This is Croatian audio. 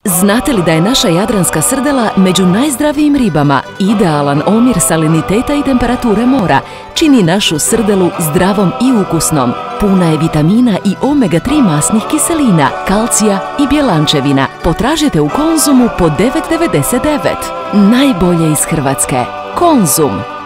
Znate li da je naša jadranska srdela među najzdravijim ribama? Idealan omjer saliniteta i temperature mora čini našu srdelu zdravom i ukusnom. Puna je vitamina i omega-3 masnih kiselina, kalcija i bjelančevina. Potražite u Konzumu po 9,99. Najbolje iz Hrvatske. Konzum.